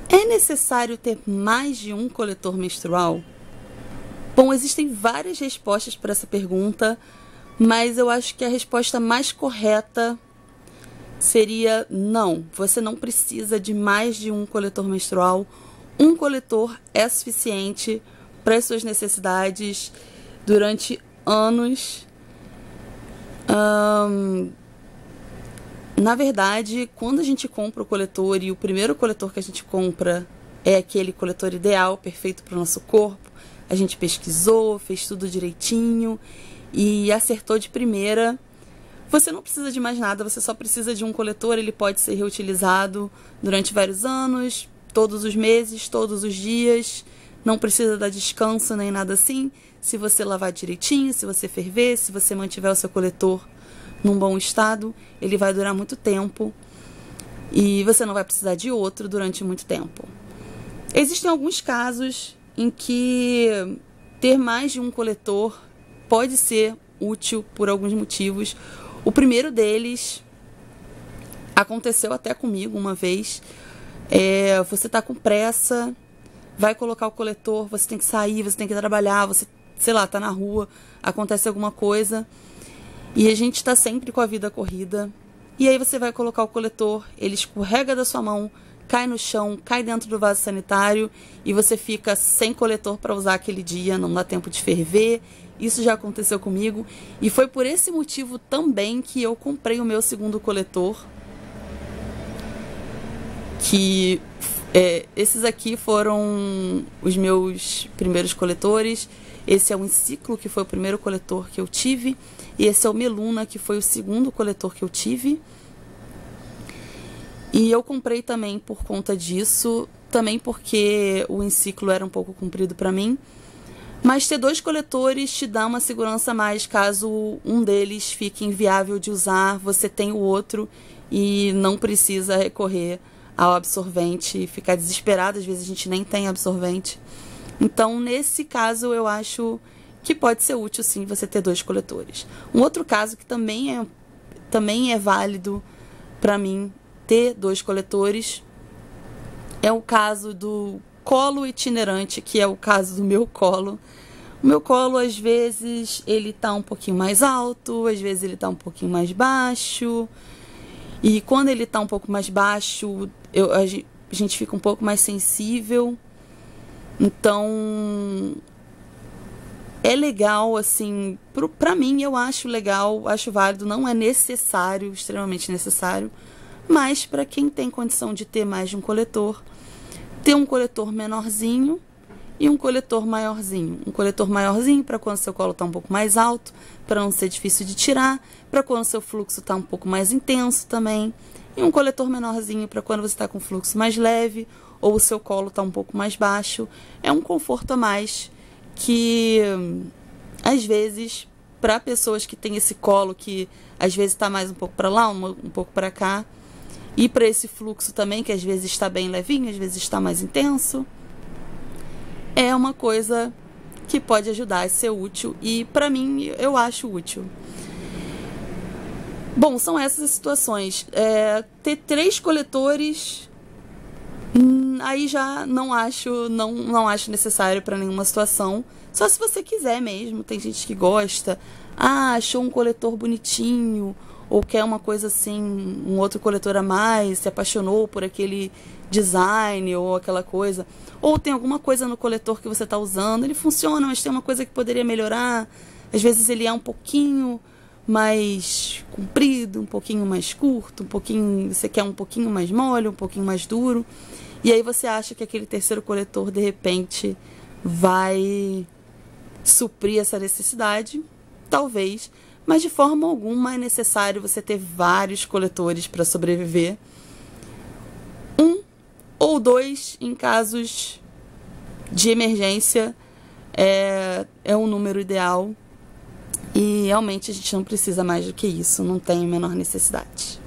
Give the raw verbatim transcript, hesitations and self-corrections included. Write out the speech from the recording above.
É necessário ter mais de um coletor menstrual? Bom, existem várias respostas para essa pergunta, mas eu acho que a resposta mais correta seria não. Você não precisa de mais de um coletor menstrual. Um coletor é suficiente para as suas necessidades durante anos. Hum, na verdade, quando a gente compra o coletor e o primeiro coletor que a gente compra é aquele coletor ideal, perfeito para o nosso corpo, a gente pesquisou, fez tudo direitinho e acertou de primeira. Você não precisa de mais nada, você só precisa de um coletor, ele pode ser reutilizado durante vários anos, todos os meses, todos os dias, não precisa dar descanso nem nada assim. Se você lavar direitinho, se você ferver, se você mantiver o seu coletor num bom estado, ele vai durar muito tempo e você não vai precisar de outro durante muito tempo. Existem alguns casos em que ter mais de um coletor pode ser útil por alguns motivos. O primeiro deles aconteceu até comigo uma vez. É, você está com pressa, vai colocar o coletor, você tem que sair, você tem que trabalhar, você, sei lá, está na rua, acontece alguma coisa e a gente está sempre com a vida corrida. E aí você vai colocar o coletor, ele escorrega da sua mão, cai no chão, cai dentro do vaso sanitário e você fica sem coletor para usar aquele dia, não dá tempo de ferver. Isso já aconteceu comigo e foi por esse motivo também que eu comprei o meu segundo coletor. Que é, esses aqui foram os meus primeiros coletores. Esse é o Enciclo, que foi o primeiro coletor que eu tive. E esse é o Meluna, que foi o segundo coletor que eu tive. E eu comprei também por conta disso, também porque o Enciclo era um pouco comprido para mim. Mas ter dois coletores te dá uma segurança a mais caso um deles fique inviável de usar, você tem o outro e não precisa recorrer ao absorvente e ficar desesperado, às vezes a gente nem tem absorvente. Então, nesse caso, eu acho que pode ser útil sim você ter dois coletores. Um outro caso que também é, também é válido para mim ter dois coletores é o caso do colo itinerante, que é o caso do meu colo. O meu colo, às vezes, ele tá um pouquinho mais alto, às vezes ele tá um pouquinho mais baixo. E quando ele tá um pouco mais baixo, eu, a gente fica um pouco mais sensível. Então, é legal, assim, pro, pra mim eu acho legal, acho válido, não é necessário, extremamente necessário, mas para quem tem condição de ter mais de um coletor, ter um coletor menorzinho e um coletor maiorzinho. Um coletor maiorzinho para quando seu colo está um pouco mais alto, para não ser difícil de tirar, para quando seu fluxo está um pouco mais intenso também. E um coletor menorzinho para quando você está com fluxo mais leve ou o seu colo está um pouco mais baixo. É um conforto a mais que, às vezes, para pessoas que têm esse colo que às vezes está mais um pouco para lá, um, um pouco para cá, e para esse fluxo também, que às vezes está bem levinho, às vezes está mais intenso, é uma coisa que pode ajudar a ser útil e, para mim, eu acho útil. Bom, são essas as situações. É, ter três coletores, hum, aí já não acho, não, não acho necessário para nenhuma situação. Só se você quiser mesmo. Tem gente que gosta. Ah, achou um coletor bonitinho, ou quer uma coisa assim, um outro coletor a mais, se apaixonou por aquele design ou aquela coisa. Ou tem alguma coisa no coletor que você está usando, ele funciona, mas tem uma coisa que poderia melhorar. Às vezes ele é um pouquinho mais comprido, um pouquinho mais curto, um pouquinho, você quer um pouquinho mais mole, um pouquinho mais duro. E aí você acha que aquele terceiro coletor, de repente, vai suprir essa necessidade. Talvez, mas de forma alguma é necessário você ter vários coletores para sobreviver. Um ou dois em casos de emergência é, é um número ideal. E realmente a gente não precisa mais do que isso, não tem a menor necessidade.